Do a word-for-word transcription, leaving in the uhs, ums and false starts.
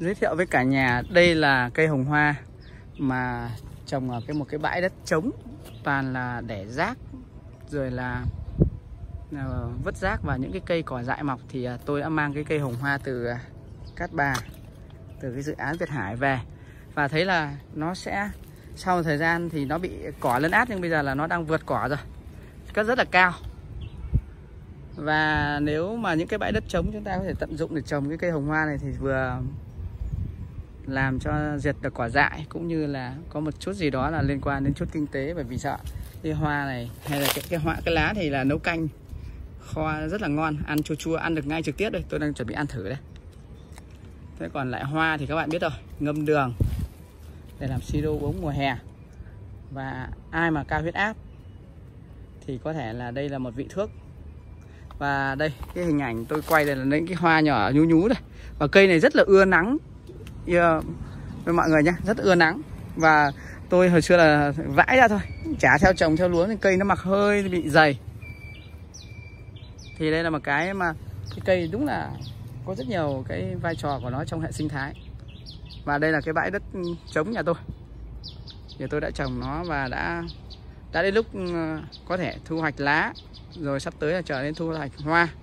Giới thiệu với cả nhà, đây là cây hồng hoa mà trồng ở cái một cái bãi đất trống, toàn là để rác rồi là uh, vứt rác và những cái cây cỏ dại mọc. Thì uh, tôi đã mang cái cây hồng hoa từ uh, Cát Bà, từ cái dự án Việt Hải về, và thấy là nó sẽ sau một thời gian thì nó bị cỏ lấn át, nhưng bây giờ là nó đang vượt cỏ rồi, cất rất là cao. Và nếu mà những cái bãi đất trống chúng ta có thể tận dụng để trồng cái cây hồng hoa này thì vừa làm cho diệt được cỏ dại, cũng như là có một chút gì đó là liên quan đến chút kinh tế. Bởi vì sợ cái hoa này hay là cái, cái hoa cái lá thì là nấu canh kho rất là ngon, ăn chua chua, ăn được ngay trực tiếp. Đây tôi đang chuẩn bị ăn thử đây. Thế còn lại hoa thì các bạn biết rồi, ngâm đường để làm siro uống mùa hè. Và ai mà cao huyết áp thì có thể là đây là một vị thuốc. Và đây cái hình ảnh tôi quay đây là những cái hoa nhỏ nhú nhú đây. Và cây này rất là ưa nắng, yeah, với mọi người nhé, rất ưa nắng. Và tôi hồi xưa là vãi ra thôi, chả theo trồng theo luống, thì cây nó mặc hơi bị dày. Thì đây là một cái mà cái cây đúng là có rất nhiều cái vai trò của nó trong hệ sinh thái. Và đây là cái bãi đất trống nhà tôi, thì tôi đã trồng nó và đã đã đến lúc có thể thu hoạch lá, rồi sắp tới là chờ đến thu hoạch hoa.